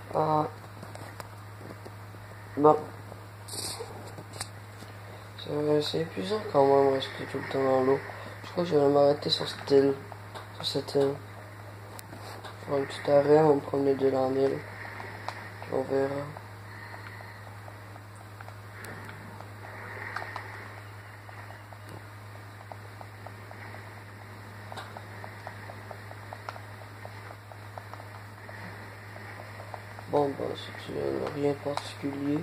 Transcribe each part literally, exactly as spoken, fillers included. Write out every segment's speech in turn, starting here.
Ah. Bon. C'est épuisant quand même rester tout le temps dans l'eau. Je crois que je vais m'arrêter sur cette île. Sur cette île. Je vais un petit arrêt, on va me promener d'île en île. Puis on verra. Bon, bah, c'est rien de particulier.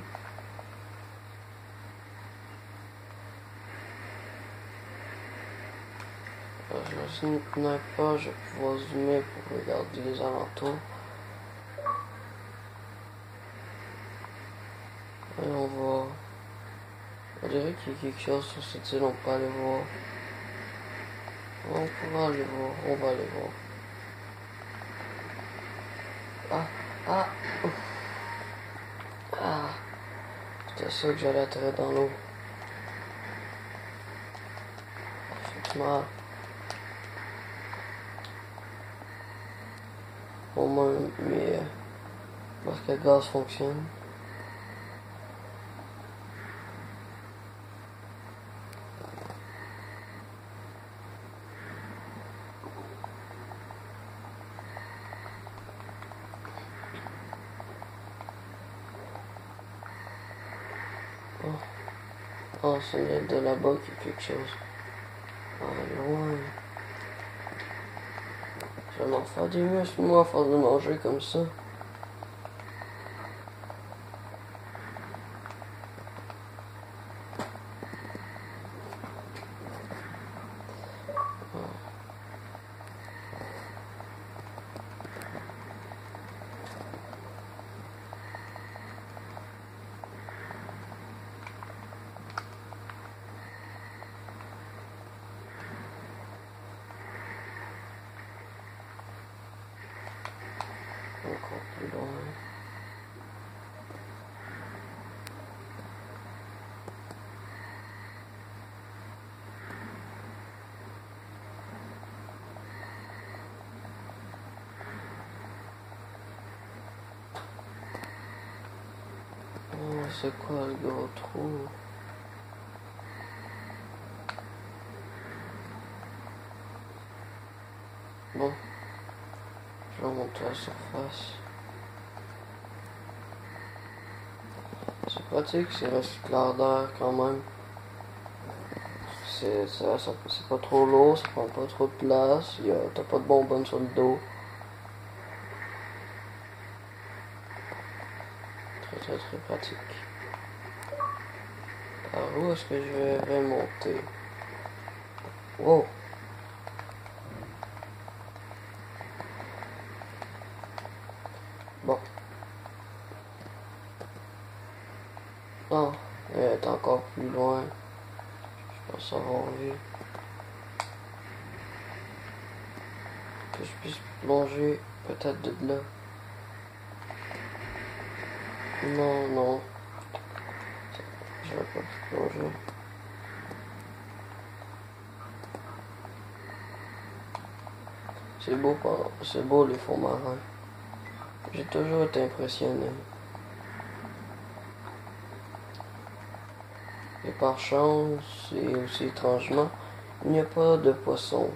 Je ne connais pas, je vais pouvoir zoomer pour regarder les alentours. Et on va... On dirait qu'il y a quelque chose sur cette île, on peut aller voir. On pourra aller voir, on va aller voir. Ah, ah, ouf. Ah, c'était ça que j'allais atterrir dans l'eau. Effectivement. Au moins, mes masques à gaz fonctionnent. Oh, oh c'est de là-bas qu'il y a quelque chose. Ah, loin. Je vais m'en faire des muscles, moi, à force de manger comme ça. Encore plus loin. Oh, c'est quoi le gros trou? Bon, je vais remonter à la surface. C'est pratique, c'est recycleur d'air quand même. C'est ça, ça, c'est pas trop lourd, ça prend pas trop de place, t'as pas de bonbonne sur le dos. Très très très pratique. Par où est-ce que je vais remonter? Wow! Bon. Non, elle est encore plus loin. Je pense avoir vu. Que je puisse plonger peut-être de là. Non, non. Je vais pas plonger. C'est beau, c'est beau les fonds marins. J'ai toujours été impressionné. Et par chance, et aussi étrangement, il n'y a pas de poissons.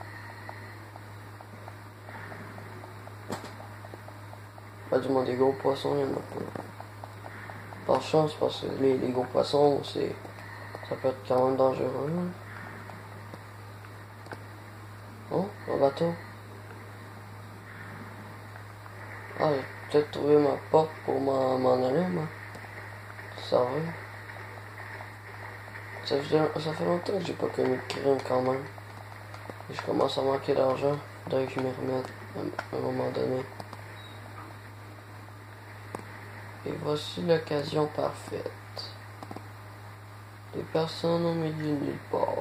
Pas du moins des gros poissons, il n'y en a pas. Par chance, parce que les, les gros poissons, c'est, ça peut être quand même dangereux. Oh, un bateau. Ah, j'ai peut-être trouvé ma porte pour m'en aller, moi. Ça va. Ça fait, ça fait longtemps que j'ai pas commis de crime quand même. Et je commence à manquer d'argent. Faudrait que je m'y remette à un moment donné. Et voici l'occasion parfaite. Des personnes au milieu de nulle part.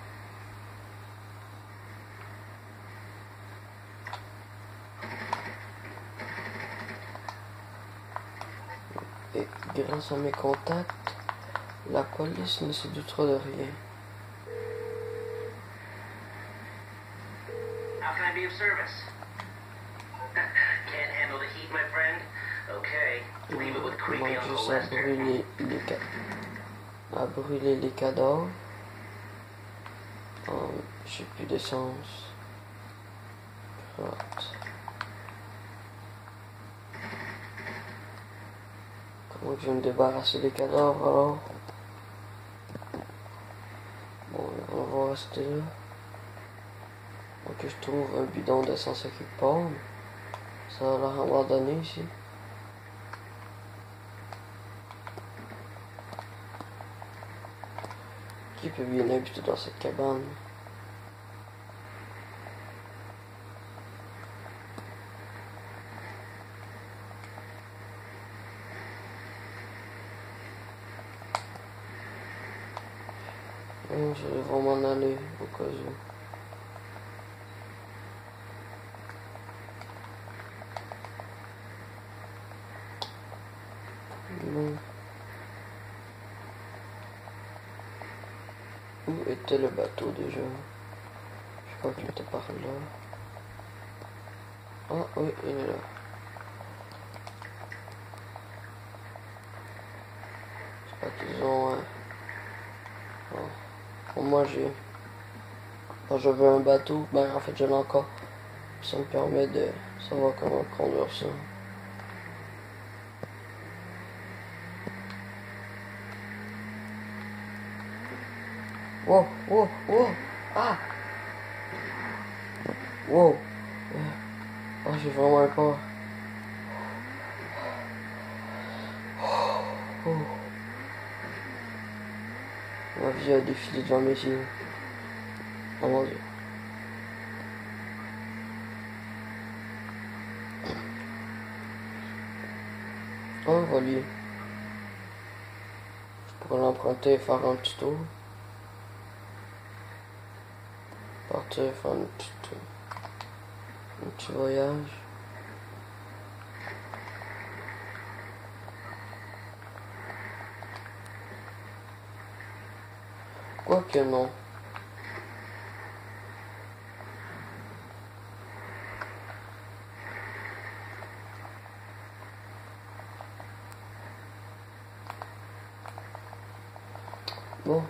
Et grâce à mes contacts, la police ne se doutera de rien. How can I be of service? Can't handle the heat, my friend? Okay. Il manque juste à brûler les, ca- à brûler les cadavres. Um, J'ai plus d'essence. Right. Comment je vais me débarrasser des cadavres alors? Bon, on va rester là. Donc je trouve un bidon d'essence à quelque part. Ça a l'air abandonné ici. Qui peut bien habiter dans cette cabane? Hum, je vais vraiment m'en aller au cas où. Bon. Où était le bateau déjà? Je crois qu'il était par là. Ah oui, il est là. Je crois qu'ils ont... Euh... Bon. Bon, moi j'ai... Quand je veux un bateau, ben en fait je l'ai encore. Ça me permet de savoir comment conduire ça. Wow, wow, wow, ah! Wow! Oh, j'ai vraiment peur. Oh. Ma vie a défilé devant mes yeux. Oh mon dieu. Oh, voilà. Je pourrais l'emprunter et faire un petit tour. Partir faire un petit tour. Un petit voyage. Quoique non. Bon.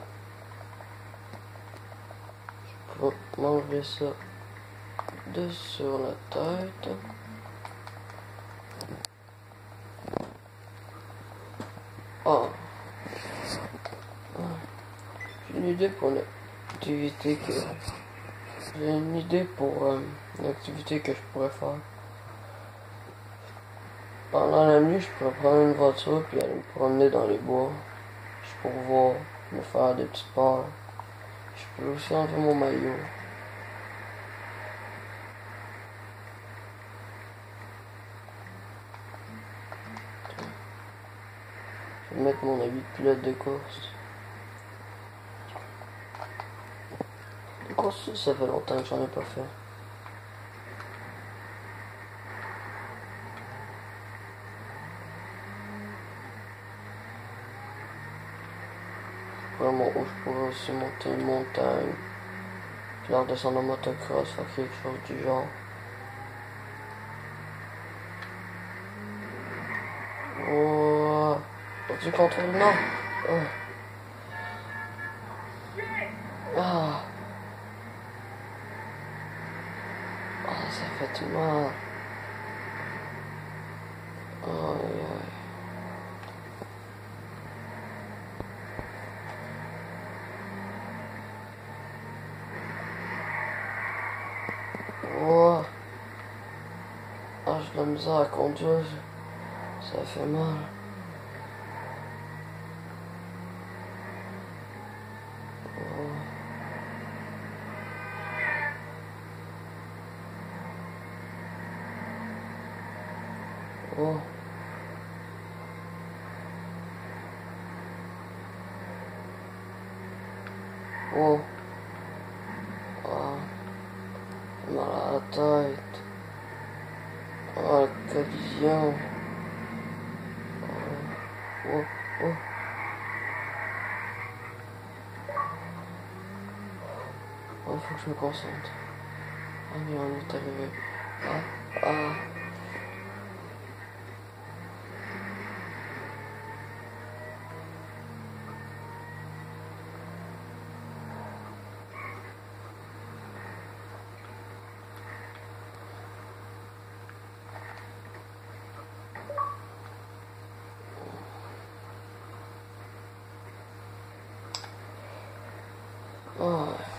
Je peux m'enlever ça de sur la tête. Ah. J'ai une idée pour une activité que... J'ai une idée pour euh, une activité que je pourrais faire. Pendant la nuit, je pourrais prendre une voiture puis aller me promener dans les bois. Juste pour voir, me faire des petites peurs. Je peux aussi enlever mon maillot. Je vais mettre mon habit de pilote de course. De course, ça fait longtemps que j'en ai pas fait. Vraiment, je pourrais aussi monter une montagne. Puis leur descendre en motocross, faire quelque chose du genre. Oh, du contrôle, non. Oh. Ah. Ah, ça fait tout mal. Aïe, aïe. Oh. Ah, j'ai de la misère à conduire. Ça fait mal. Oh. Oh. Oh. Ah. J'ai mal à la tête. Oh, la collision. Oh. Oh. Oh. Oh, il faut que je me concentre. Ah, mais on est arrivé. Ah. Ah. Oh.